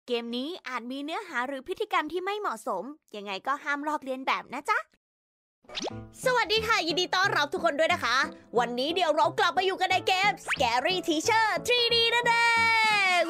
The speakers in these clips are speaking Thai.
เกมนี้อาจมีเนื้อหาหรือพฤติกรรมที่ไม่เหมาะสมยังไงก็ห้ามลอกเลียนแบบนะจ๊ะสวัสดีค่ะยินดีต้อนรับทุกคนด้วยนะคะวันนี้เดี๋ยวเรากลับมาอยู่กันในเกม Scary Teacher 3D นั่นเอง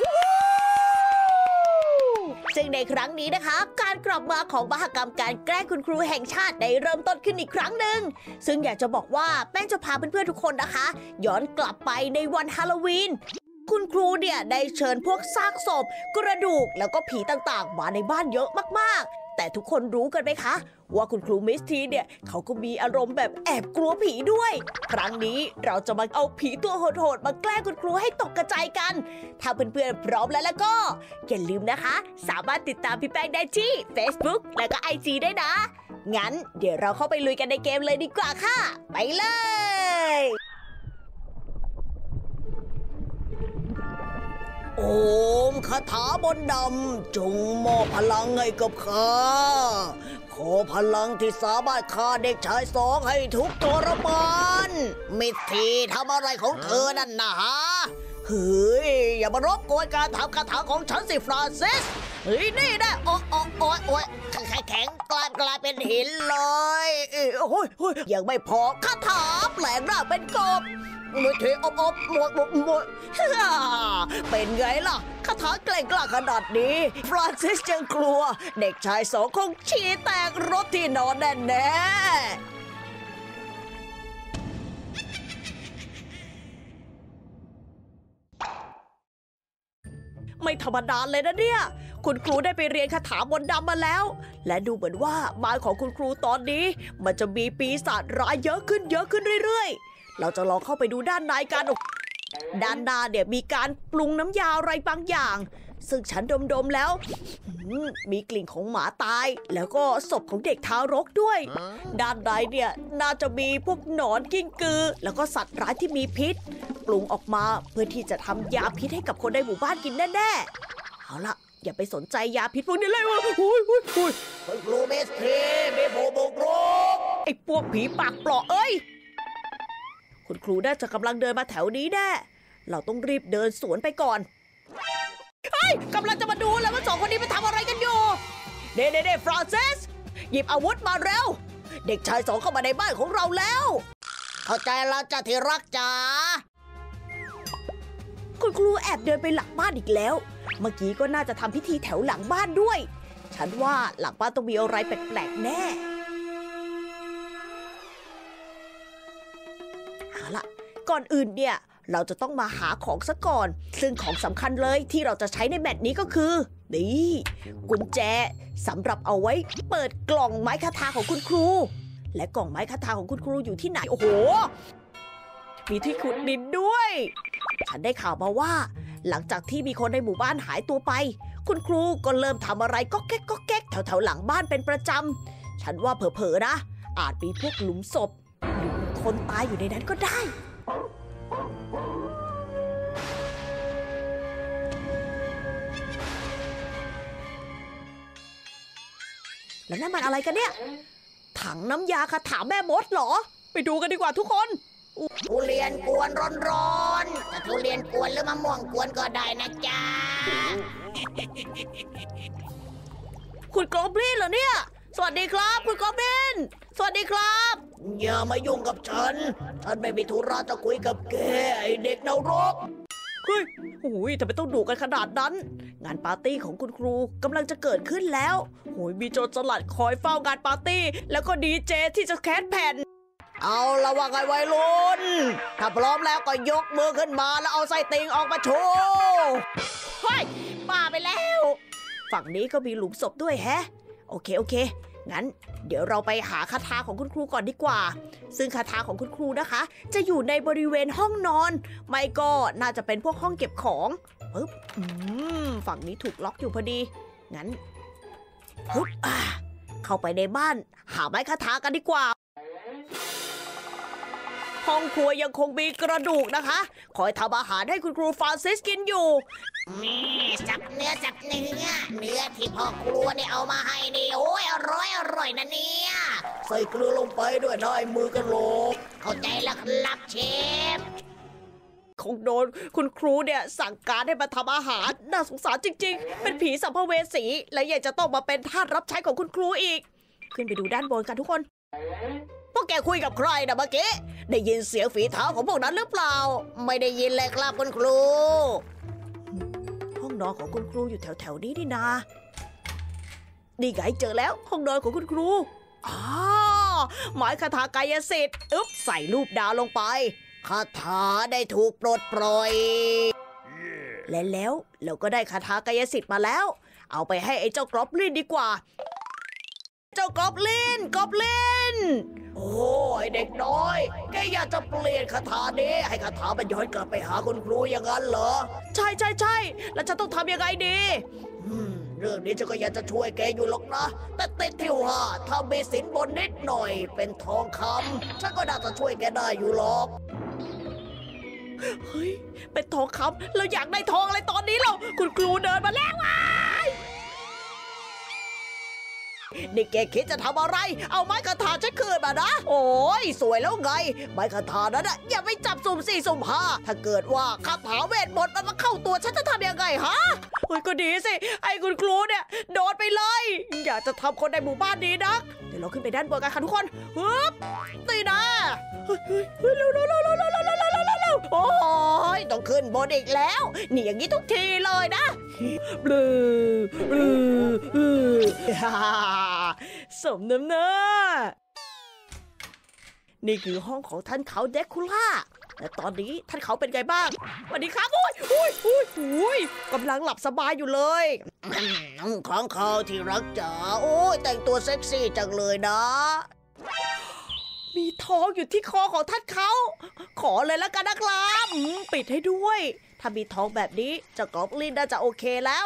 ซึ่งในครั้งนี้นะคะการกลับมาของมหกรรมการแกล้งคุณครูแห่งชาติได้เริ่มต้นขึ้นอีกครั้งหนึ่งซึ่งอยากจะบอกว่าแป้งจะพาเพื่อนๆทุกคนนะคะย้อนกลับไปในวันฮาโลวีนคุณครูเนี่ยได้เชิญพวกซากศพกระดูกแล้วก็ผีต่างๆมาในบ้านเยอะมากๆแต่ทุกคนรู้กันไหมคะว่าคุณครูมิสทีเนี่ยเขาก็มีอารมณ์แบบแอบกลัวผีด้วยครั้งนี้เราจะมาเอาผีตัวโหดๆมาแกล้งคุณครูให้ตกกระจายกันถ้าเพื่อนๆพร้อมแล้วก็อย่าลืมนะคะสามารถติดตามพี่แป้งได้ที่ Facebook และก็ IG ได้นะงั้นเดี๋ยวเราเข้าไปลุยกันในเกมเลยดีกว่าค่ะไปเลยโอมคาถาบนดำจงมอบพลังให้กับข้าขอพลังที่สามารถฆ่าเด็กชายสองให้ทุกทรมานมิสทีทำอะไรของเธอนั่นนะฮะเฮ้ยอย่ามารบกวนการทำคาถาของฉันสิฟรานซิสเฮ้ยนี่นะโอ๊ยแข็งกลายเป็นหินเลยโอ้ยยังไม่พอคาถาแปลงร่างเป็นกบมือถือหมดเป็นไงล่ะคาถาแกร่งกล้าขนาดนี้ฟรานซิสยังกลัวเด็กชายสองคงฉี่แตกรถที่นอนแน่ไม่ธรรมดาเลยนะเนี่ยคุณครูได้ไปเรียนคาถาบนดำมาแล้วและดูเหมือนว่าบ้านของคุณครูตอนนี้มันจะมีปีศาจร้ายเยอะขึ้นเรื่อยๆเราจะลองเข้าไปดูด้านในกันด้านหน้าเนี่ยมีการปรุงน้ำยาอะไรบางอย่างซึ่งฉันดมแล้วมีกลิ่นของหมาตายแล้วก็ศพของเด็กทารกด้วยด้านในเนี่ยน่าจะมีพวกหนอนกิ้งกือแล้วก็สัตว์ร้ายที่มีพิษปรุงออกมาเพื่อที่จะทำยาพิษให้กับคนในหมู่บ้านกินแน่ๆเอาล่ะอย่าไปสนใจยาพิษพวกนี้เลยวะคุณครูเมสเทมีผู้บุกรุกไอ้พวกผีปากเปราะเอ้ยคุณครูน่าจะกำลังเดินมาแถวนี้แน่เราต้องรีบเดินสวนไปก่อนเฮ้ยกำลังจะมาดูแล้วว่าสองคนนี้ไปทำอะไรกันอยู่เด้ฟรานซิสหยิบอาวุธมาเร็วเด็กชายสองเข้ามาในบ้านของเราแล้วเข้าใจแล้วจ้ะที่รักจ๋าคุณครูแอบเดินไปหลังบ้านอีกแล้วเมื่อกี้ก็น่าจะทำพิธีแถวหลังบ้านด้วยฉันว่าหลังบ้านต้องมีอะไรแปลกๆแน่เอาล่ะก่อนอื่นเนี่ยเราจะต้องมาหาของซะก่อนซึ่งของสำคัญเลยที่เราจะใช้ในแมตช์นี้ก็คือนี่กุญแจสำหรับเอาไว้เปิดกล่องไม้คาถาของคุณครูและกล่องไม้คาถาของคุณครูอยู่ที่ไหนโอ้โหมีที่ขุดดินด้วยฉันได้ข่าวมาว่าหลังจากที่มีคนในหมู่บ้านหายตัวไปคุณครูก็เริ่มทำอะไรก็แก๊กแถวหลังบ้านเป็นประจำฉันว่าเผลอๆนะอาจมีพวกหลุมศพหรือคนตายอยู่ในนั้นก็ได้แล้วนั่นมันอะไรกันเนี่ยถังน้ำยาคาถาแม่มดเหรอไปดูกันดีกว่าทุกคนทุเรียนกวนร้อนๆแต่ทุเรียนกวนหรือมะม่วงกวนก็ได้นะจ๊ะคุณกอบลินเหรอเนี่ยสวัสดีครับคุณกอบลินสวัสดีครับอย่ามายุ่งกับฉันไม่มีธุระจะคุยกับแกไอเด็กนรกเฮ้ยโอ้ยทำไมต้องดุกันขนาดนั้นงานปาร์ตี้ของคุณครูกำลังจะเกิดขึ้นแล้วโอ้ยมีโจรสลัดคอยเฝ้างานปาร์ตี้แล้วก็ดีเจที่จะแคสแผ่นเอาละว่าไงวัยรุ่นถ้าพร้อมแล้วก็ยกมือขึ้นมาแล้วเอาไส้ติ่งออกมาโชว์เฮ้ยบ้าไปแล้วฝั่งนี้ก็มีหลุมศพด้วยแฮะโอเคงั้นเดี๋ยวเราไปหาคาถาของคุณครูก่อนดีกว่าซึ่งคาถาของคุณครูนะคะจะอยู่ในบริเวณห้องนอนไม่ก็น่าจะเป็นพวกห้องเก็บของปึ๊บฝั่งนี้ถูกล็อกอยู่พอดีงั้นปึ๊บเข้าไปในบ้านหาไม้คาถากันดีกว่าห้องครัวยังคงมีกระดูกนะคะคอยทำอาหารให้คุณครูฟรานซิสกินอยู่นี่จับเนื้อที่พ่อครัวเนี่ยเอามาให้นี่โอ้ยอร่อยนะเนี่ยใส่เกลือลงไปด้วยได้มือกันโหลกเข้าใจแล้วครับเชฟคงโดนคุณครูเนี่ยสั่งการให้มาทำอาหารน่าสงสารจริงๆเป็นผีสัมภเวสีและยังจะต้องมาเป็นทาสรับใช้ของคุณครูอีกขึ้นไปดูด้านบนกันทุกคนพวกแกคุยกับใครนะเมื่อกี้ได้ยินเสียงฝีเท้าของพวกนั้นหรือเปล่าไม่ได้ยินเลยครับคุณครูห้องนอนของคุณครูอยู่แถวๆนี้นี่นานี่ไงเจอแล้วห้องนอนของคุณครูไม้คาถากายสิทธิ์ใส่รูปดาวลงไปคาถาได้ถูกปลดปล่อยและแล้วเราก็ได้คาถากายสิทธิ์มาแล้วเอาไปให้ไอ้เจ้ากรอบลินดีกว่าเจ้ากรอบลินโอ้ยเด็กน้อยแกอยากจะเปลี่ยนคาถานี้ให้คาถามันย้อนกลับไปหาคุณครูอย่างนั้นเหรอใช่แล้วฉันต้องทำยังไงดีเรื่องนี้ฉันก็อยากจะช่วยแกอยู่หรอกนะแต่ติดที่ว่าถ้ามีสินบนนิดหน่อยเป็นทองคำฉันก็น่าจะช่วยแกได้อยู่หรอกเฮ้ยเป็นทองคำเราอยากได้ทองอะไรตอนนี้เราคุณครูเดินมาแล้วนี่แกคิดจะทำอะไรเอาไม้คาถาฉันคืนมานะโอ้ยสวยแล้วไงไม้คาถานั้นอย่าไปจับสุ่มสี่สุ่มห้าถ้าเกิดว่าคาถาเวทมนต์มันมาเข้าตัวฉันจะทำยังไงฮะเฮ้ยก็ดีสิไอ้คุณครูเนี่ยโดดไปเลยอยากจะทำคนในหมู่บ้านนี้นะเดี๋ยวเราขึ้นไปด้านบนกันค่ะทุกคนฮึบตีนะเฮ้ยเร็วโอ้ยต้องขึ้นบนอีกแล้วนี่อย่างนี้ทุกทีเลยนะบลูสมน้ำหน้านี่คือห้องของท่านเขาเดคูล่าและตอนนี้ท่านเขาเป็นไงบ้างสวัสดีครับอุ้ยกำลังหลับสบายอยู่เลยข้างเขาที่รักจ๋าโอ้ยแต่งตัวเซ็กซี่จังเลยนะมีทองอยู่ที่คอของท่านเขาขอเลยแล้วกันนะครับปิดให้ด้วยถ้ามีทองแบบนี้เจ้ากอบลินน่าจะโอเคแล้ว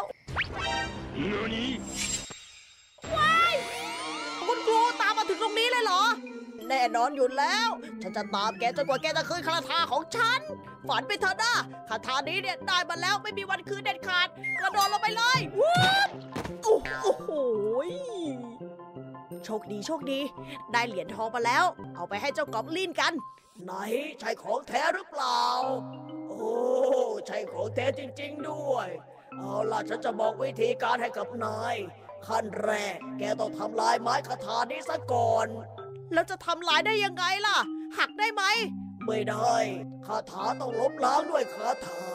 ว้ายคุณครูตามมาถึงตรงนี้เลยเหรอแน่นอนอยู่แล้วฉันจะตามแกจนกว่าแกจะคืนคาถาของฉันฝันไปเถอะนะคาถานี้เนี่ยได้มาแล้วไม่มีวันคืนเด็ดขาดกระโดดลงไปเลยวูบโอ้โหโชคดีได้เหรียญทองมาแล้วเอาไปให้เจ้ากอบลินกันไหนใช่ของแท้หรือเปล่าโอ้ใช่ของแท้จริงๆด้วยเอาล่ะฉันจะบอกวิธีการให้กับนายขั้นแรกแกต้องทำลายไม้คาถานี้ซะก่อนแล้วจะทำลายได้ยังไงล่ะหักได้ไหมไม่ได้คาถาต้องลบล้างด้วยคาถา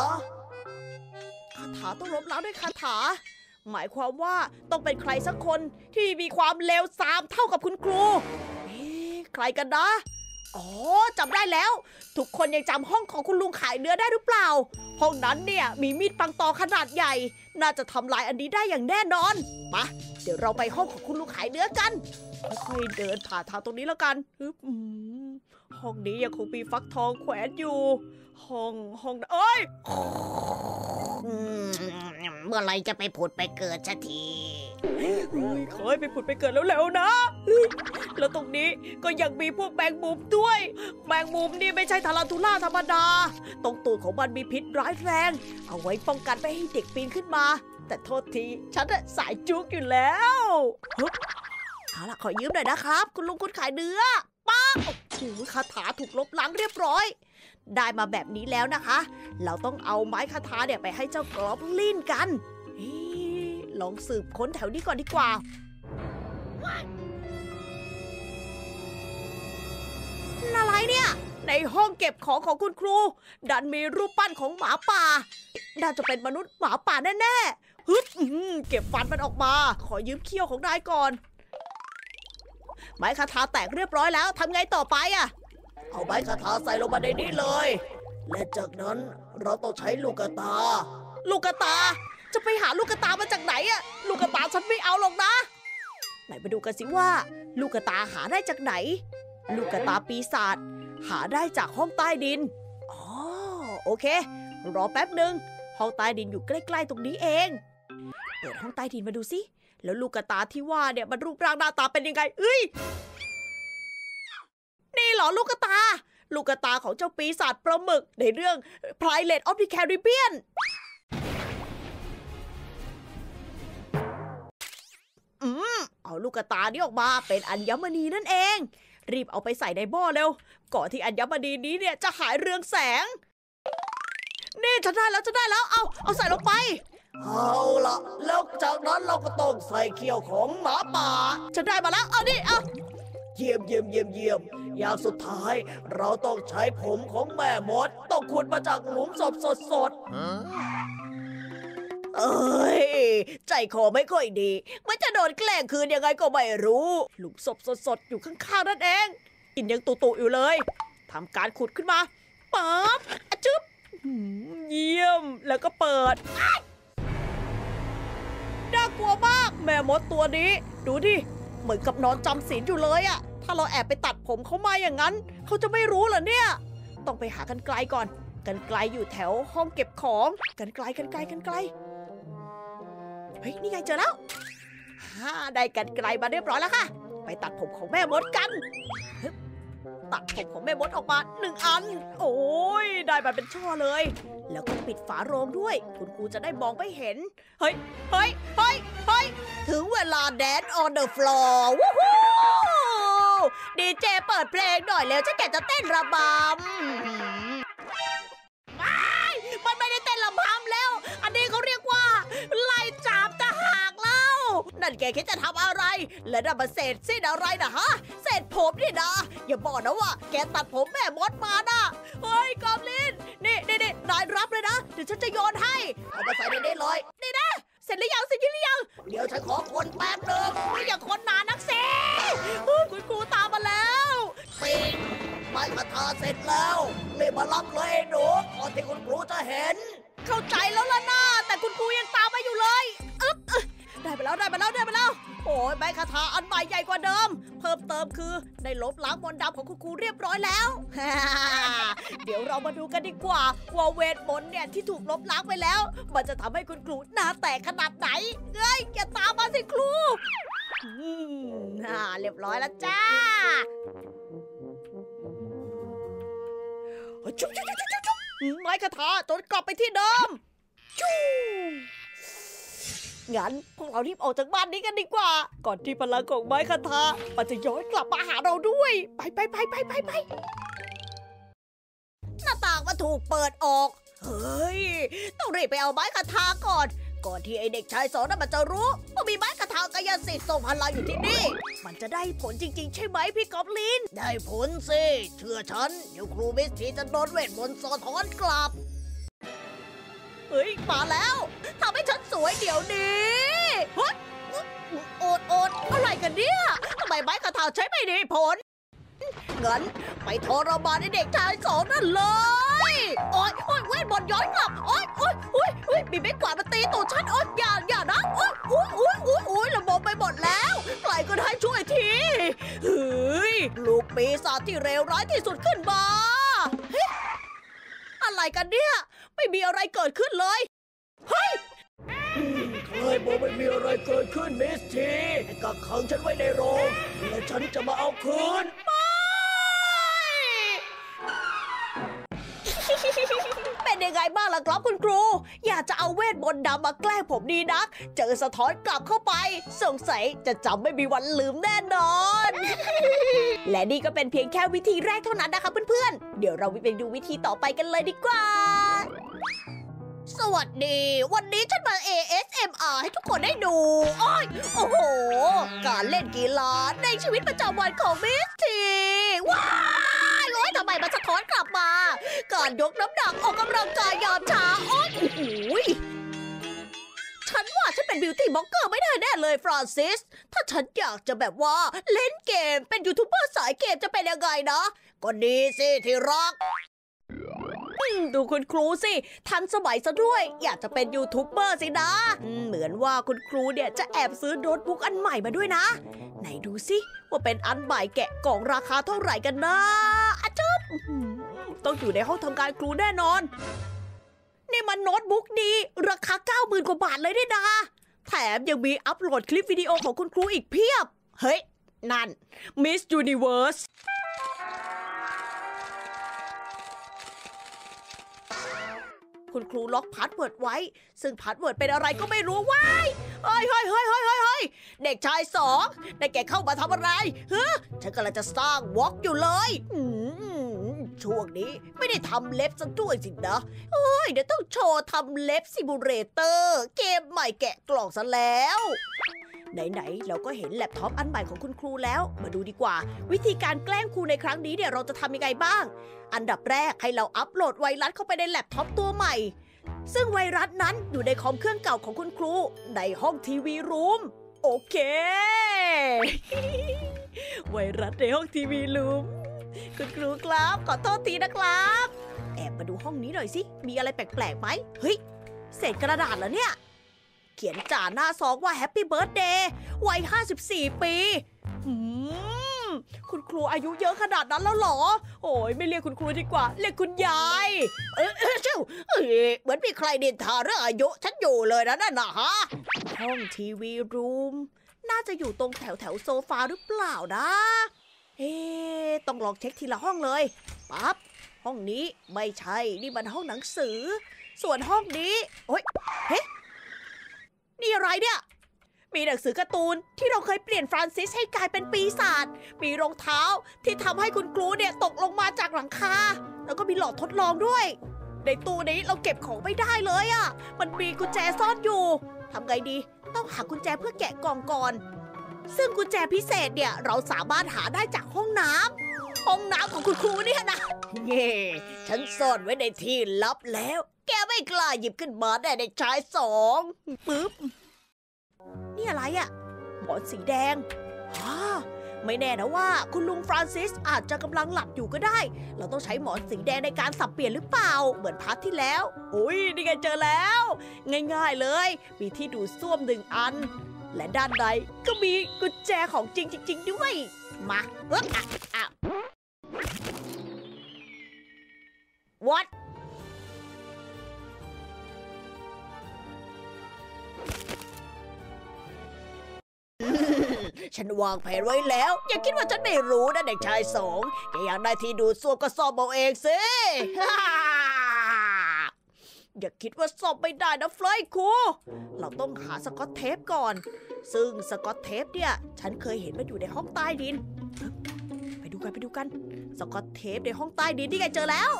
ต้องลบล้างด้วยคาถาหมายความว่าต้องเป็นใครสักคนที่มีความเลวทรามเท่ากับคุณครูใครกันนะอ๋อจำได้แล้วทุกคนยังจำห้องของคุณลุงขายเนื้อได้หรือเปล่าห้องนั้นเนี่ยมีมีดปังตอขนาดใหญ่น่าจะทำลายอันนี้ได้อย่างแน่นอนมาเดี๋ยวเราไปห้องของคุณลุงขายเนื้อกันค่อยๆเดินผ่านทางตรงนี้แล้วกันห้องนี้ยังคงมีฟักทองแขวนอยู่ห้องเอ้ยเมื่อไรจะไปผุดไปเกิดสักทีขอให้ไปผุดไปเกิดแล้วๆนะแล้วตรงนี้ก็ยังมีพวกแมงมุมด้วยแมงมุมนี่ไม่ใช่ทารันทูล่าธรรมดาตรงตูดของมันมีพิษร้ายแรงเอาไว้ป้องกันไม่ให้เด็กปีนขึ้นมาแต่โทษทีฉันสายจุกอยู่แล้วเอาล่ะขอยืมหน่อยนะครับคุณลุงคุณขายเนื้อปังโอ้โหคาถาถูกลบล้างเรียบร้อยได้มาแบบนี้แล้วนะคะเราต้องเอาไม้คาถาเนี่ยไปให้เจ้ากรอบลินกันลองสืบค้นแถวนี้ก่อนดีกว่าอะไรเนี่ยในห้องเก็บของของคุณครูดันมีรูปปั้นของหมาป่าน่าจะเป็นมนุษย์หมาป่าแน่ๆฮึดเก็บฟันมันออกมาขอยืมเขี้ยวของนายก่อนไม้คาถาแตกเรียบร้อยแล้วทำไงต่อไปอะเอาไม้คาถาใส่ลงมาในนี้เลยและจากนั้นเราต้องใช้ลูกตาจะไปหาลูกตามาจากไหนอะลูกตาฉันไม่เอาหรอกนะไหนมาดูกันสิว่าลูกตาหาได้จากไหนลูกตาปีศาจหาได้จากห้องใต้ดินอ๋อโอเครอแป๊บหนึ่งห้องใต้ดินอยู่ใกล้ๆตรงนี้เองเปิดห้องใต้ดินมาดูสิแล้วลูกตาที่ว่าเนี่ยมันรูปร่างหน้าตาเป็นยังไงนี่เหรอลูกตาของเจ้าปีศาจปลาหมึกในเรื่อง Pirates of the Caribbean เอาลูกตานี้ออกมาเป็นอัญมณีนั่นเองรีบเอาไปใส่ในหม้อเร็วก่อนที่อัญมณีนี้เนี่ยจะหายเรืองแสงนี่ฉันได้แล้วเอาใส่ลงไปเอาละแล้วจากนั้นเราก็ต้องใส่เขี้ยวของหมาป่าฉันได้มาแล้วเอาดิเอาเยี่ยมอย่างสุดท้ายเราต้องใช้ผมของแม่มดต้องขุดมาจากหลุมศพสดเอ้ยใจคอไม่ค่อยดีมันจะโดนแกล้งคืนยังไงก็ไม่รู้หลุมศพสดอยู่ข้างๆนั่นเองกินยังตุๆอยู่เลยทำการขุดขึ้นมาปั๊บจึ๊บเยี่ยมแล้วก็เปิดน่ากลัวมากแม่มดตัวนี้ดูดิเหมือนกับนอนจำศีลอยู่เลยอะถ้าเราแอบไปตัดผมเขามาอย่างนั้นเขาจะไม่รู้เหรอเนี่ยต้องไปหากันไกลก่อนกันไกลอยู่แถวห้องเก็บของกันไกลเฮ้ยนี่ไงเจอแล้วได้กันไกลมาเรียบร้อยแล้วค่ะไปตัดผมของแม่มดกันตัดผมของแม่มดออกมา1 อันโอ้ยได้มาเป็นช่อเลยแล้วก็ปิดฝาโรงด้วยคุณครูจะได้มองไม่เห็นเฮ้ยถึงเวลา Dance on the floor วู้ฮู้ดีเจเปิดเพลงหน่อยแล้วฉันแกจะเต้นระบำมันไม่ได้เต้นระบำแล้วอันนี้เขาเรียกว่าไล่จับตะหากเล่านั่นแกคิดจะทำอะไรและนั่นมันเศษสิ้นอะไรนะฮะเศษผมนี่นะอย่าบอกนะว่าแกตัดผมแม่มดมานะเฮ้ยกอมลินนี่นายรับเลยนะเดี๋ยวฉันจะโยนให้เอามาใส่ในนี้เลยนี่นะเสร็จหรือยังเดี๋ยวฉันขอคนแป๊บนึงไม่อยากคนนานนักสิคุณครูตามมาแล้วปิงไม้กระทาเสร็จแล้วรีบมารับเลยหนูก่อนที่คุณครูจะเห็นเข้าใจแล้วล่ะนะแต่คุณครูยังตามมาอยู่เลยได้ไปแล้วโอ้ยใบคาถาอันใหม่ใหญ่กว่าเดิมเพิ่มเติมคือได้ลบล้างมนต์ดำของคุณครูเรียบร้อยแล้ว เดี๋ยวเรามาดูกันดีกว่าเวทมนต์เนี่ยที่ถูกลบล้างไปแล้วมันจะทำให้คุณครูหน้าแตกขนาดไหนเฮ้ยอย่าตามมาสิครูเรียบร้อยแล้วจ้าจุ๊บไม้คาถาจนกลับไปที่เดิมงั้นพวกเรารีบออกจากบ้านนี้กันดีกว่าก่อนที่พลังของไม้คาถามันจะย้อนกลับมาหาเราด้วยไปหน้าต่างมันถูกเปิดออกเฮ้ยต้องรีบไปเอาไม้คาถาก่อนที่ไอเด็กชาย2นั้นมันจะรู้ว่ามีไม้คาถากายสิทธิ์ทรงพลังอยู่ที่นี่มันจะได้ผลจริงๆใช่ไหมพี่กอบลินได้ผลสิเชื่อฉันเดี๋ยวครูมิสทีจะโดนเวทมนต์สะท้อนกลับเฮ้ยมาแล้วทำให้ฉันสวยเดี๋ยวนี้เฮ้ยโอดอะไรกันเนี่ยทำไมไม้คาถาใช้ไม่ได้ผลงั้นไปทรมานไอเด็กชาย2นั่นเลยโอ๊ยเวทมนต์ย้อนกลับโอ๊ยมีไม้กวาดมาตีตูดฉันโอ๊ยอย่านะโอ๊ยระบบไปหมดแล้วใครก็ได้ช่วยทีเฮ้ยลูกปีศาจที่เลวร้ายที่สุดขึ้นมาอะไรกันเนี่ยไม่มีอะไรเกิดขึ้นเลยเฮ้ยเคยบอกไม่มีอะไรเกิดขึ้นมิสทีกักขังฉันไว้ในโรงและฉันจะมาเอาคืนเป็นยังไงบ้างล่ะครับคุณครูอยากจะเอาเวทมนต์ดำมาแกล้งผมดีนักเจอสะท้อนกลับเข้าไปสงสัยจะจำไม่มีวันลืมแน่นอนและนี่ก็เป็นเพียงแค่วิธีแรกเท่านั้นนะคะเพื่อนๆเดี๋ยวเราไปดูวิธีต่อไปกันเลยดีกว่าสวัสดีวันนี้ฉันมา ASMR ให้ทุกคนได้ดูโอ้โหการเล่นกีฬาในชีวิตประจำวันของมิสทีว้ายทำไมมันสะท้อนกลับมาการยกน้ำหนักออกกำลังกายยามเช้าฉันว่าฉันเป็นบิวตี้บล็อกเกอร์ไม่ได้แน่เลยฟรานซิสถ้าฉันอยากจะแบบว่าเล่นเกมเป็นยูทูบเบอร์สายเกมจะเป็นยังไงนะก็ดีสิที่รักดูคุณครูสิทันสมัยซะด้วยอยากจะเป็นยูทูบเบอร์สินะเหมือนว่าคุณครูเนี่ยจะแอบซื้อโน้ตบุ๊กอันใหม่มาด้วยนะไหนดูสิว่าเป็นอันใหม่แกะกล่องราคาเท่าไหร่กันนะจ๊บต้องอยู่ในห้องทำการครูแน่นอนนี่มันโน้ตบุ๊กดีราคา 90,000 กว่าบาทเลยด้วยนะแถมยังมีอัปโหลดคลิปวิดีโอของคุณครูอีกเพียบเฮ้ยนั่น Miss Universeคุณครูล็อกพาสเวิร์ดไว้ซึ่งพาสเวิร์ดเป็นอะไรก็ไม่รู้ว้ายเฮ้ยเด็กชาย2ได้แกเข้ามาทำอะไรฉันกำลังจะสร้างวอล์กอยู่เลยช่วงนี้ไม่ได้ทำเล็บซะด้วยสินะเฮ้ยเดี๋ยวต้องโชว์ทำเล็บซิมูเลเตอร์เกมใหม่แกะกล่องซะแล้วไหนๆเราก็เห็นแล็ปท็อปอันใหม่ของคุณครูแล้วมาดูดีกว่าวิธีการแกล้งครูในครั้งนี้เนี่ยเราจะทำยังไงบ้างอันดับแรกให้เราอัปโหลดไวรัสเข้าไปในแล็ปท็อปตัวใหม่ซึ่งไวรัสนั้นอยู่ในคอมเครื่องเก่าของคุณครูในห้องทีวีรูมโอเค ไวรัสในห้องทีวีรูมคุณครูครับขอโทษทีนะครับแอบมาดูห้องนี้หน่อยสิมีอะไรแปลกๆไหมเฮ้ยเศษกระดาษเหรอเนี่ยเขียนจ่าหน้าซองว่าแฮปปี้เบิร์ธเดย์วัย54 ปีคุณครูอายุเยอะขนาดนั้นแล้วเหรอโอ้ยไม่เรียกคุณครูดีกว่าเรียกคุณยายเจ้าเหมือนมีใครนินทาเรื่องอายุฉันอยู่เลยนะนั่นนะฮะห้องทีวีรูมน่าจะอยู่ตรงแถวโซฟาหรือเปล่านะต้องลองเช็คทีละห้องเลยปั๊บห้องนี้ไม่ใช่นี่มันห้องหนังสือส่วนห้องนี้โอ้ยเฮ้นี่อะไรเนี่ยมีหนังสือการ์ตูนที่เราเคยเปลี่ยนฟรานซิสให้กลายเป็นปีศาจมีรองเท้าที่ทำให้คุณครูเนี่ยตกลงมาจากหลังคาแล้วก็มีหลอดทดลองด้วยในตู้นี้เราเก็บของไม่ได้เลยอ่ะมันมีกุญแจซ่อนอยู่ทำไงดีต้องหากุญแจเพื่อแกะกล่องก่อนซึ่งกุญแจพิเศษเนี่ยเราสามารถหาได้จากห้องน้ำของคุณครูเนี่ยนะเย่ฉันซ่อนไว้ในที่ลับแล้วแกไม่กล้าหยิบขึ้นมาได้ในชายสองปึ๊บนี่อะไรอะหมอนสีแดงไม่แน่นะว่าคุณลุงฟรานซิสอาจจะกำลังหลับอยู่ก็ได้เราต้องใช้หมอนสีแดงในการสับเปลี่ยนหรือเปล่าเหมือนพาร์ทที่แล้วอุ้ยนี่ไงเจอแล้วง่ายๆเลยมีที่ดูดซ่วม1 อันและด้านในก็มีกุญแจของจริงด้วยมาWhat ฉันวางแผนไว้แล้วอย่าคิดว่าฉันไม่รู้นะเด็กชายสองแกอยากได้ที่ดูดซ่วมก็ซ่อมเอาเองสิ อย่าคิดว่าซ่อมไม่ได้นะเฟลย์ครูเราต้องหาสกอตเทปก่อนซึ่งสกอตเทปเนี่ยฉันเคยเห็นมันอยู่ในห้องใต้ดินไปดูกันสกอตเทปในห้องใต้ดินที่ไงเจอแล้ว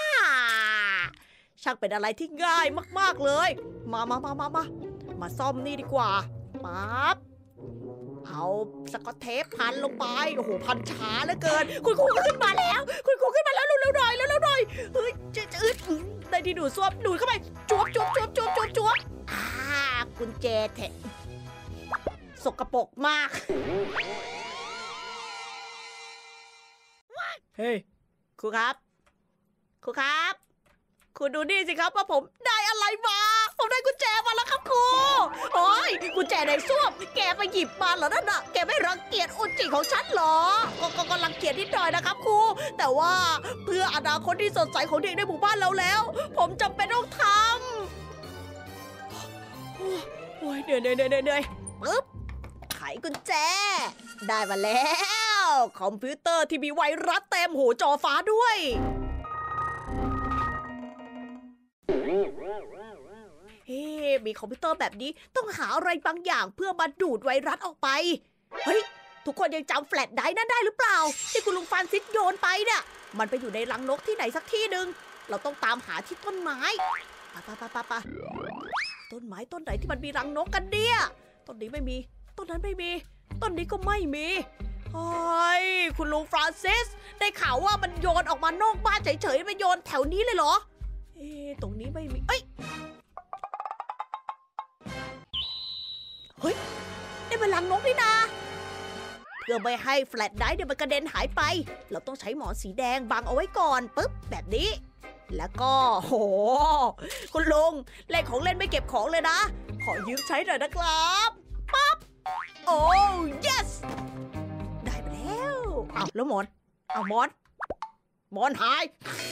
ช่างเป็นอะไรที่ง่ายมากๆเลยมาซ่อมนี่ดีกว่าปั๊บเอาสกอตเทปพันลงไปโอ้โหพันช้าเหลือเกินคุณครูขึ้นมาแล้วเร็วหน่อยเฮ้ยจะอึดได้ที่ดูดซ่วมดูดเข้าไปจวบกุญแจแทะสกปรกมากเฮ้ยครูครับคุณดูนี่สิครับว่าผมได้อะไรมาผมได้กุญแจมาแล้วครับครูโอ้ยกุญแจในส้วมแกไปหยิบมาเหรอนั่นน่ะแกไม่รังเกียจอุจจิของฉันเหรอก็รังเกียจนิดหน่อยนะครับครูแต่ว่าเพื่ออนาคตที่สดใสของเด็กในหมู่บ้านเราแล้วผมจำเป็นต้องทำโอ้ยเหนื่อยปึ๊บไขกุญแจได้มาแล้วคอมพิวเตอร์ที่มีไวรัสเต็มหูจอฟ้าด้วยมีคอมพิวเตอร์แบบนี้ต้องหาอะไรบางอย่างเพื่อมาดูดไวรัสออกไปเฮ้ยทุกคนยังจำแฟลชไดรฟ์นั้นได้หรือเปล่าที่คุณลุงฟรานซิสโยนไปเนี่ยมันไปอยู่ในรังนกที่ไหนสักที่หนึ่งเราต้องตามหาที่ต้นไม้ไปต้นไม้ต้นไหนที่มันมีรังนกกันเนี่ยต้นนี้ไม่มีต้นนั้นไม่มีต้นนี้ก็ไม่มีเฮ้ยคุณลุงฟรานซิสได้ข่าวว่ามันโยนออกมานอกบ้านเฉยๆมาโยนแถวนี้เลยเหรอตรงนี้ไม่มีเฮ้ยนี่เป็นรังนกนี่นาเพื่อไม่ให้แฟลชไดรฟ์เนี่ยมันกระเด็นหายไปเราต้องใช้หมอนสีแดงบังเอาไว้ก่อนปึ๊บแบบนี้แล้วก็โหคุณลุงเล่นของเล่นไม่เก็บของเลยนะขอยืมใช้หน่อยนะครับปั๊บโอ้ yes ได้ไปแล้วแล้วหมอนหาย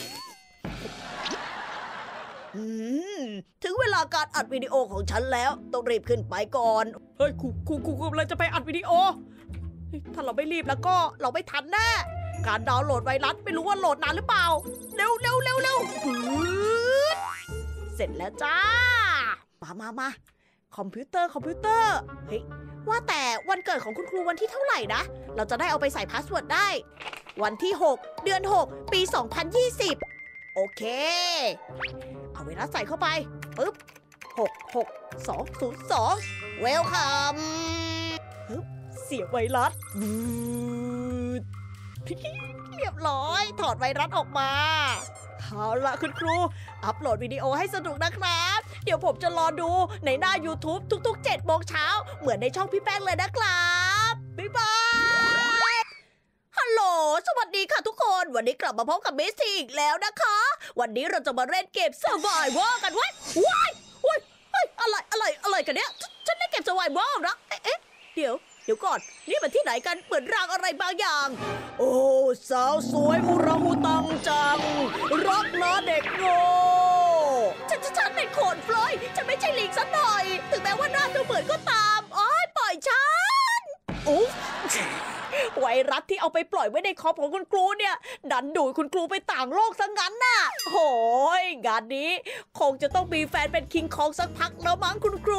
ถึงเวลาการอัดวิดีโอของฉันแล้วต้องรีบขึ้นไปก่อนเฮ้ยครูกำลังจะไปอัดวิดีโอถ้าเราไม่รีบแล้วก็เราไม่ทันแน่การดาวน์โหลดไวรัสไม่รู้ว่าโหลดนานหรือเปล่าเร็วเสร็จแล้วจ้ามาคอมพิวเตอร์เฮ้ยว่าแต่วันเกิดของคุณครูวันที่เท่าไหร่นะ เราจะได้เอาไปใส่พาสเวิร์ดได้ วันที่ 6 เดือน 6 ปี 2020 โอเค เอาไวรัสใส่เข้าไป ปึ๊บ 66202 เวลคัมปึ๊บเสียบไวรัสบูดเรียบร้อย ถอดไวรัสออกมา เอาละคุณครู อัปโหลดวิดีโอให้สนุกนะครับ เดี๋ยวผมจะรอดูในหน้า YouTube ทุกๆ 7 โมงเช้า เหมือนในช่องพี่แป้งเลยนะครับ บ๊ายบาย ฮัลโหล สวัสดีค่ะทุกคน วันนี้กลับมาพบกับเมสซี่อีกแล้วนะคะ วันนี้เราจะมาเล่นเกม Survival กันว้ายว้ายอะไรกันเนี่ย ฉันเล่นเกม Survival นะ เอ๊ะ เดี๋ยวก่อน นี่มันที่ไหนกัน เหมือนรางอะไรบางอย่าง โอ้ สาวสวยอุรังอุตังจัง รักนะเด็กโง่ฉันเป็นโขนฟลอยฉันไม่ใช่ลิงสักหน่อย ถึงแม้ว่าหน้าจะเหมือนก็ตามอ้อยปล่อยฉันอุ๊บไวรัสที่เอาไปปล่อยไว้ในคอมของคุณครูเนี่ย ดันดูดคุณครูไปต่างโลกซะงั้นน่ะโหยงานนี้คงจะต้องมีแฟนเป็นคิงคองสักพักแล้วมั้งคุณครู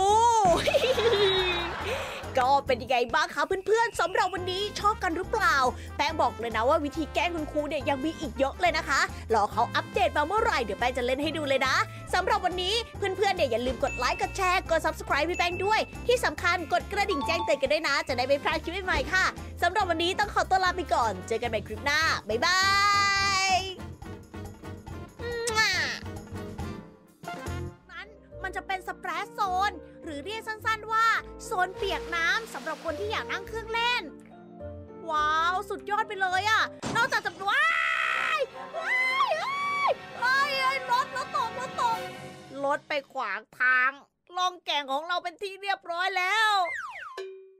ก็เป็นยังไงบ้างคะเพื่อนๆสำหรับวันนี้ชอบกันหรือเปล่าแป้งบอกเลยนะว่าวิธีแกล้งคุณครูเนี่ยยังมีอีกเยอะเลยนะคะรอเขาอัปเดตมาเมื่อไหร่เดี๋ยวแป้งจะเล่นให้ดูเลยนะสำหรับวันนี้เพื่อนๆเนี่ยอย่าลืมกดไลค์กดแชร์กด Subscribe พี่แป้งด้วยที่สำคัญกดกระดิ่งแจ้งเตือนกันด้วยนะจะได้ไม่พลาดคลิปใหม่ๆค่ะสำหรับวันนี้ต้องขอตัวลาไปก่อนเจอกันใหม่คลิปหน้าบ๊ายบายนั้นมันจะเป็นสเปรสโซนหรือเรียกสั้นๆว่าโซนเปียกน้ำสำหรับคนที่อยากนั่งเครื่องเล่นว้าวสุดยอดไปเลยอ่ะนอกจากจะว้ายรถตกรถไปขวางทางล่องแก่งของเราเป็นที่เรียบร้อยแล้ว